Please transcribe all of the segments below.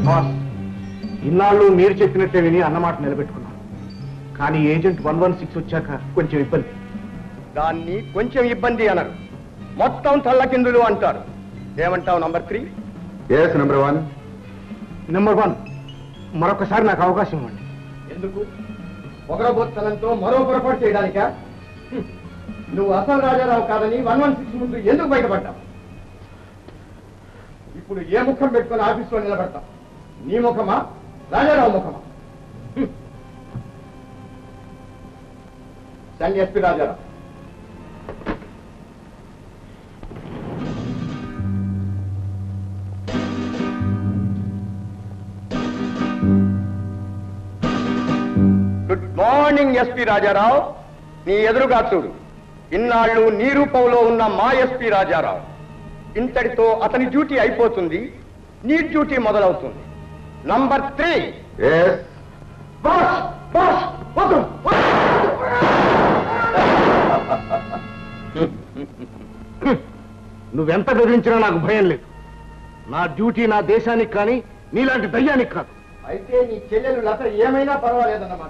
Boss, ఇన్నాళ్ళు మీరు చెప్పినట్టే విని అన్నమాట నిలబెట్టుకున్నాను. కానీ ఏజెంట్ 116 వచ్చాక కొంచెం ఇబ్బంది. దాన్ని కొంచెం ఇబ్బంది అనరు, మొత్తం తల్లకిందులు అంటారు. ఏమంటావు నంబర్ 3? Yes number 1. నెంబర్ 1, మరొకసారి నాకు అవకాశం ఇవ్వండి. ఎందుకు? పొగరబోత్తనంతో మరో పొరపాటు చేయడానికా? నువ్వు అసలు రాజారావు కాదని 116 ముందు ఎందుకు బయటపడ్డావు? ఇప్పుడు ఏ ముఖం పెట్టుకుని ఆఫీసులో నిలబడతావు? నీ ముఖమా, రాజారావు ముఖమా? సండి SP Rajarao. Good morning SP Rajarao. నీ ఎదురుగా చూడు, ఇన్నాళ్ళు నీ రూపంలో ఉన్న మా ఎస్పీ రాజారావు. ఇంతటితో అతని డ్యూటీ అయిపోతుంది, నీ డ్యూటీ మొదలవుతుంది. నంబర్ 3. నువ్వెంత బెదిరించినా నాకు భయం లేదు. నా డ్యూటీ నా దేశానికి కానీ నీలాంటి దయ్యానికి కాదు. అయితే నీ చెల్లెలు లత ఏమైనా పర్వాలేదన్నమాట.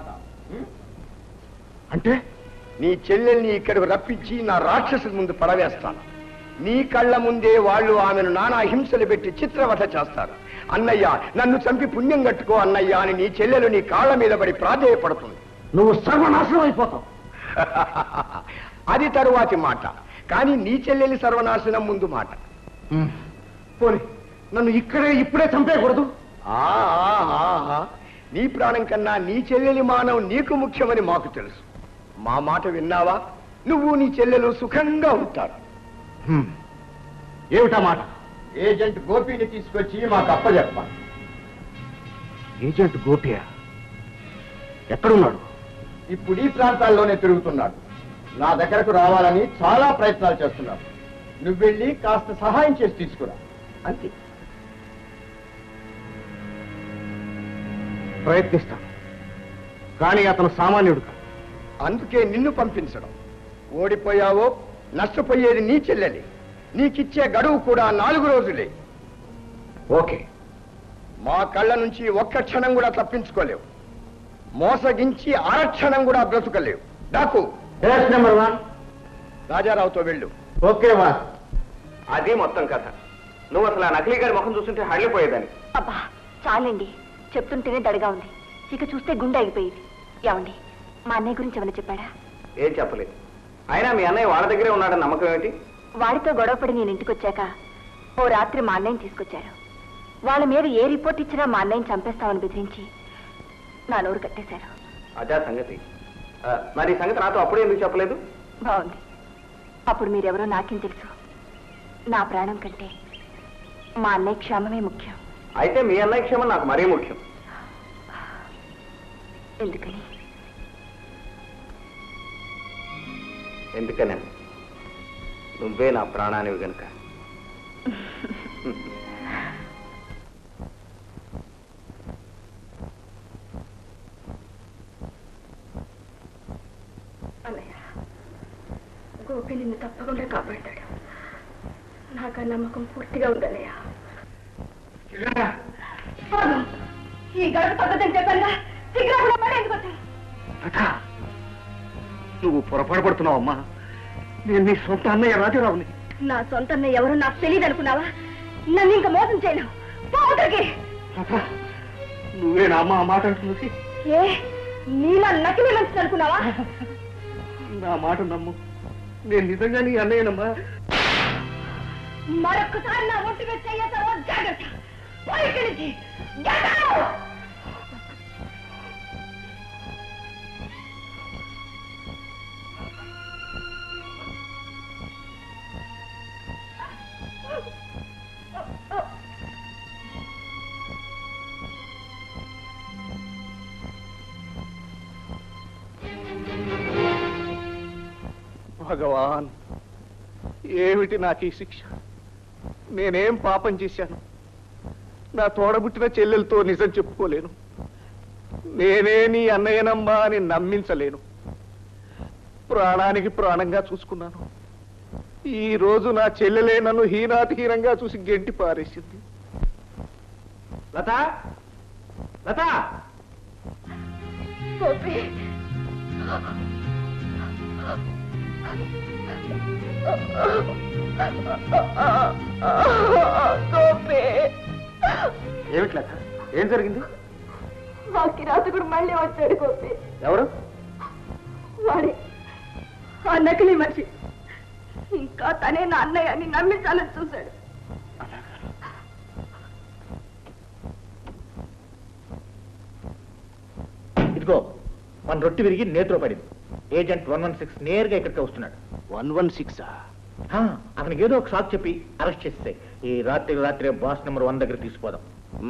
అంటే నీ చెల్లెల్ని ఇక్కడికి రప్పించి నా రాక్షసుల ముందు పడవేస్తాను. నీ కళ్ళ ముందే వాళ్ళు ఆమెను నానా హింసలు పెట్టి చిత్రవధ చేస్తారు. అన్నయ్య, నన్ను చంపి పుణ్యం కట్టుకో అన్నయ్య అని నీ చెల్లెలు నీ కాళ్ళ మీద పడి ప్రాధేయపడుతుంది. నువ్వు సర్వనాశనం అయిపోతావు. అది తరువాతి మాట, కానీ నీ చెల్లెలి సర్వనాశనం ముందు మాట. పోనీ నన్ను ఇప్పుడే చంపేయకూడదు. నీ ప్రాణం కన్నా నీ చెల్లెలి మానవం నీకు ముఖ్యమని మాకు తెలుసు. మా మాట విన్నావా? నువ్వు నీ చెల్లెలు సుఖంగా ఉంటారు. ఏమిటా మాట? ఏజెంట్ గోపిని తీసుకొచ్చి మాకు అప్పచెప్పాలి. ఏజెంట్ గోపియా? ఎక్కడున్నాడు? ఇప్పుడు ఈ ప్రాంతాల్లోనే తిరుగుతున్నాడు. నా దగ్గరకు రావాలని చాలా ప్రయత్నాలు చేస్తున్నాడు. నువ్వు వెళ్ళి కాస్త సహాయం చేసి తీసుకురా, అంతే. ప్రయత్నిస్తాను, కానీ అతను సామాన్యుడు కాదు. అందుకే నిన్ను పంపించడం. ఓడిపోయావో నష్టపోయేది నీ చెల్లెలి. నీకిచ్చే గడువు కూడా 4 రోజులే. ఓకే. మా కళ్ళ నుంచి ఒక్క క్షణం కూడా తప్పించుకోలేవు. మోసగించి అరక్షణం కూడా బ్రతుకలేవు. డాకు. నెంబర్ 1. రాజారావుతో వెళ్ళు. ఓకే వా. అది మొత్తం కథ. నువ్వు అసలు ఆ నకిలీ గారి ముఖం చూస్తుంటే హళ్ళిపోయేదాన్ని. అబ్బా చాలండి, చెప్తుంటేనే దడగా ఉంది. ఇక చూస్తే గుండె ఆగిపోయేది. ఏమండి, మా అన్నయ్య గురించి ఏమైనా చెప్పాడా? ఏం చెప్పలేదు. అయినా మీ అన్నయ్య వాళ్ళ దగ్గరే ఉన్నాడని నమ్మకం ఏమిటి? వాడితో గొడవపడి నేను ఇంటికి వచ్చాక ఓ రాత్రి మా అన్నయ్యని తీసుకొచ్చారు. వాళ్ళ మీద ఏ రిపోర్ట్ ఇచ్చినా మా అన్నయ్యని చంపేస్తామని బెదిరించి నా నోరు కట్టేశారు. అదే సంగతి. మరి ఈ సంగతి నాతో అప్పుడే ఎందుకు చెప్పలేదు? బాగుంది. అప్పుడు మీరెవరో నాకేం తెలుసు. నా ప్రాణం కంటే మా అన్నయ్య క్షేమమే ముఖ్యం. అయితే మీ అన్నయ్య క్షేమం నాకు మరీ ముఖ్యం. ఎందుకని? ఎందుకనే? నువ్వే నా ప్రాణానివి గనుక. అన్నయ్య, గోపి నిన్ను తప్పకుండా కాపాడతాడు. నాకు ఆ నమ్మకం పూర్తిగా ఉందన్నయ్య. ఈ గడుపు పద్ధతి చెప్పంగా నువ్వు పొరపాటు పడుతున్నావమ్మా. నేను నీ సొంత అన్నయ్య రాజారావుని. నా సొంత అన్నయ్య ఎవరు నాకు తెలియదు అనుకున్నావా? నన్ను ఇంకా మోసం చేయలేవు. నువ్వే నా అమ్మ మాట అంటున్నది. ఏ నీలా నకిలీ మనిషి అనుకున్నావా? నా మాట నమ్ము, నేను నిజంగా నీ అన్నయ్యనమ్మా. మరొక్కసారి నా ఒంటి మీద చెయ్యతావో జాగ్రత్త. భగవాన్, ఏమిటి నాకు ఈ శిక్ష? నేనేం పాపం చేశాను? నా తోడబుట్టిన చెల్లెలతో నిజం చెప్పుకోలేను. నేనే నీ అన్నయ్యనమ్మా అని నమ్మించలేను. ప్రాణానికి ప్రాణంగా చూసుకున్నాను. ఈ రోజు నా చెల్లెలే నన్ను హీనాతిహీనంగా చూసి గెంటి పారేసింది. లత లత గోపి గోపి ఏమిటి లత ఏం జరిగింది ఆ కిరాతకుడు మళ్ళీ వచ్చాడు గోపి ఎవరు వాడే ఆ నకిలీ మనిషి ఇంకా తనే నా అన్నయ్య అని నమ్మించాలని చూశాడు ఇదిగో మన రొట్టి విరిగి నేత్రో పడింది. ఏజెంట్ 116 నేరుగా ఇక్కడికి వస్తున్నాడు. 116 అతనికి ఏదో ఒక షాక్ చెప్పి అరెస్ట్ చేస్తే ఈ రాత్రి బాస్ నెంబర్ 1 దగ్గర తీసుకుపోదాం.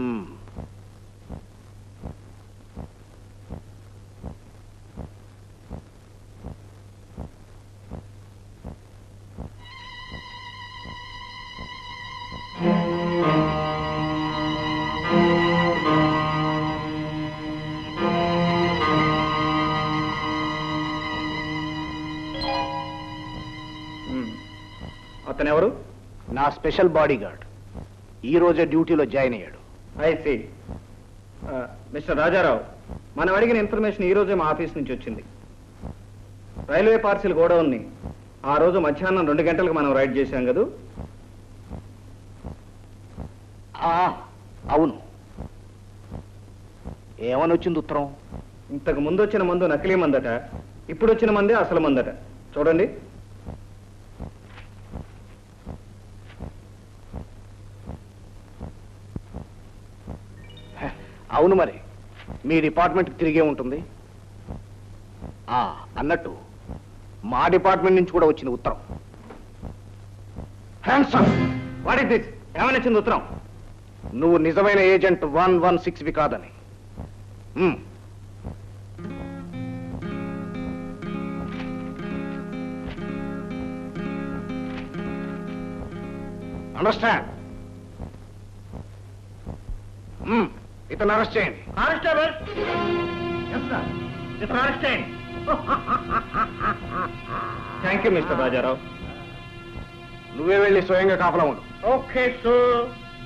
అతను ఎవరు? నా స్పెషల్ బాడీ గార్డ్. ఈ రోజే డ్యూటీలో జాయిన్ అయ్యాడు. I see. మిస్టర్ రాజారావు, మనం అడిగిన ఇన్ఫర్మేషన్ ఈ రోజే మా ఆఫీస్ నుంచి వచ్చింది. రైల్వే పార్సిల్ గోడౌన్ని ఆ రోజు మధ్యాహ్నం 2 గంటలకు మనం రైడ్ చేశాం కదా. అవును. ఏమని వచ్చింది ఉత్తరం? ఇంతకు ముందు వచ్చిన మందు నకిలీ మందట, ఇప్పుడు వచ్చిన మందే అసలు మందట. చూడండి. అవును, మరి మీ డిపార్ట్మెంట్కి తిరిగే ఉంటుంది. అన్నట్టు మా డిపార్ట్మెంట్ నుంచి కూడా వచ్చిన ఉత్తరం. What is this? ఏమని వచ్చింది ఉత్తరం? నువ్వు నిజమైన ఏజెంట్ 116వి కాదని. అండర్స్టాండ్? ఇతను అరెస్ట్ చేయండి. Constable, thank you mister Rajarao. నువ్వే వెళ్ళి స్వయంగా కాపలా ఉండు. Okay sir.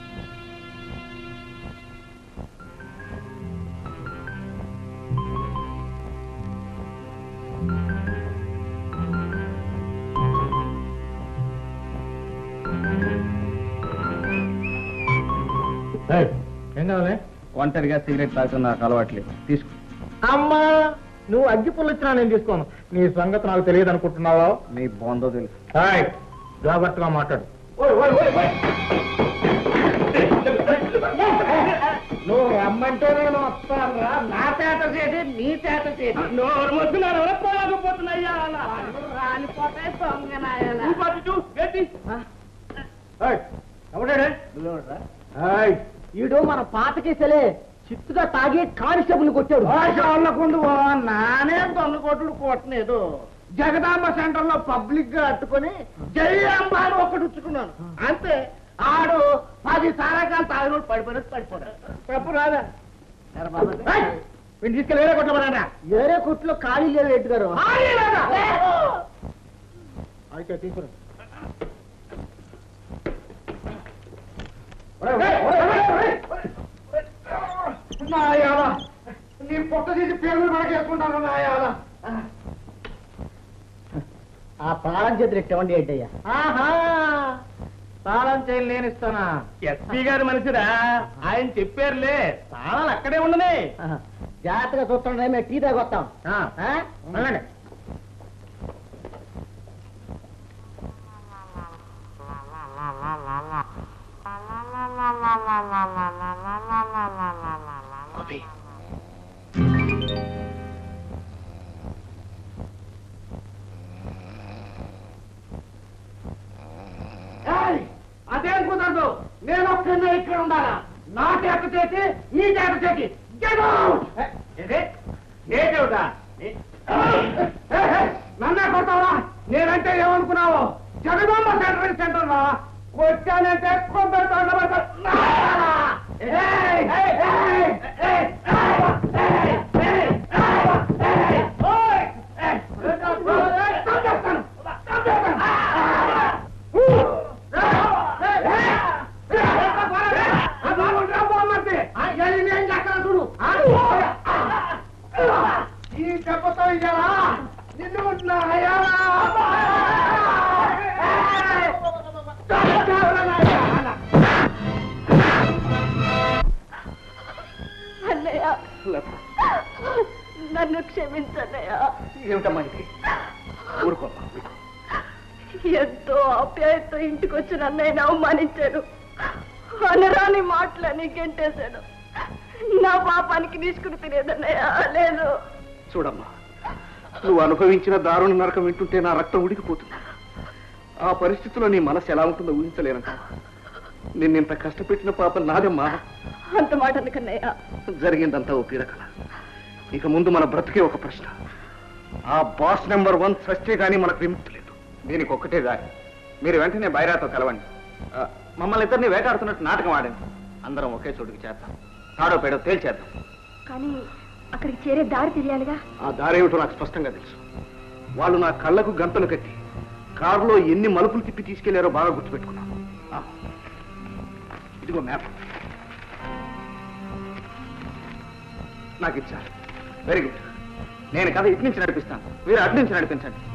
ఏం కావాలి? ఒంటరిగా సిగరెట్ తాగుతున్న నాకు అలవాట్లేదు. తీసుకో. అమ్మా, నువ్వు అగ్గి పుల్ల ఇచ్చినా నేను తీసుకోను. నీ సంగతి నాకు తెలియదు అనుకుంటున్నావా? నీ బొందో తెలుసు. జాగ్రత్తగా మాట్లాడు. నువ్వు రమ్మంటే నేను వస్తాను రా. నా చేత చేసి నీ చేత చేసి నోరు మొత్తున్నారు. పోలేకపోతున్నాయ్యా రాలిపోతాయి. ఈడు మన పాత కేసలే చిత్తుగా తాగి కానిస్టేబుల్ కొట్టాడు. నానే దొంగ కొట్టుడు కొట్టలేదు. జగదాంబ సెంటర్ లో పబ్లిక్ గా అట్టుకుని జై అంబ అని ఒక్కటి ఉచ్చుకున్నాను అంతే. ఆడు 10 సారాకాలు తాగినోడు పడిపోయాడు. తప్పు రాదా? వీళ్ళు తీసుకెళ్ళి వేరే కొట్టమన్నారా? వేరే కొట్లో ఖాళీ లేవు రెడ్డి గారు. అయితే తీసుకురా. నీ పొట్ట తీసి పేర్లు మనకేసుకుంటాను నాయాల. ఆ తాళం చేతులు ఎట్టవండి ఏంటయ్యా? తాళం చేయలు నేను ఇస్తానా? ఎస్పీ గారి మనిషిరా, ఆయన చెప్పారులే. తాళాలు అక్కడే ఉండనే. జాగ్రత్తగా చూస్తుండే, మేము టీ తాగొస్తాం. వెళ్ళండి. అదేం కుదరదు. నేను ఒక్కనే ఇక్కడ ఉండాలా. నా చేత చేసి నీ చేత చేసి నన్నే కొడతావా? నేనంటే ఏమనుకున్నావు? జగదాంబ సెంటర్ రా. కొట్టానంటే కొందరు ఇయ్యాలా నిన్ను నాయనా అన్నయ్య నన్ను క్షమించన్నయ్య. ఏమిటమ్మా ఇది? ఊరుకోమ్మా. ఎంతో ఆప్యాయతో ఇంటికి వచ్చిన అన్నయ్యని అవమానించాను. అనరాని మాటలని గెంటేశాను. నా పాపానికి తీసుకుని తినేదన్నయ్య లేదు. చూడమ్మా, నువ్వు అనుభవించిన దారుణ నరకం వింటుంటే నా రక్తం ఉడికిపోతుంది. ఆ పరిస్థితిలో నీ మనసు ఎలా ఉంటుందో ఊహించలేనంట. నిన్నింత కష్టపెట్టిన పాపం నాదమ్మా. అంత మాట అందుకన్నయ్య. జరిగిందంతా ఓ పీడకల. ఇక ముందు మన బ్రతికే ఒక ప్రశ్న. ఆ బాస్ నెంబర్ 1 సస్తే గానీ మనకు విముక్తి లేదు. దీనికి ఒక్కటే దారి. మీరు వెంటనే బైరాతో కలవండి. మమ్మల్ని ఇద్దరిని వేటాడుతున్నట్టు నాటకం ఆడండి. అందరం ఒకే చోటుకి చేద్దాం. తాడో పేడో తేల్చేద్దాం. కానీ అక్కడికి చేరే దారి తెలియాలిగా. ఆ దారేమిటో నాకు స్పష్టంగా తెలుసు. వాళ్ళు నా కళ్ళకు గంతలు కట్టి కారులో ఎన్ని మలుపులు తిప్పి తీసుకెళ్లారో బాగా గుర్తుపెట్టుకున్నాను. ఇదిగో మ్యాప్. నాకు ఇచ్చారు. Very good. నేను కథ ఇటు నుంచి నడిపిస్తాను, మీరు అటు నుంచి నడిపించండి.